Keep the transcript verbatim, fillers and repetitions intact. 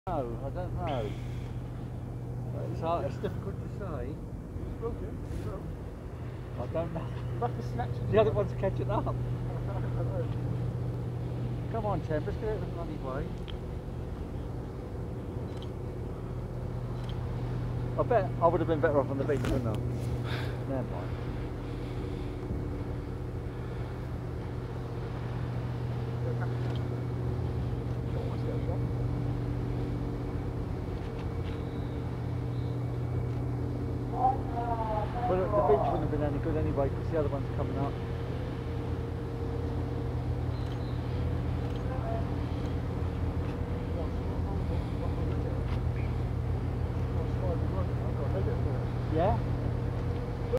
No, I don't know. It's, hard, it's difficult to say. I don't know. The other one's catching up. Come on, Tim, let's get it the bloody way. I bet I would have been better off on the beach, wouldn't I? Never mind. Well, the beach wouldn't have been any good anyway because the other one's coming up.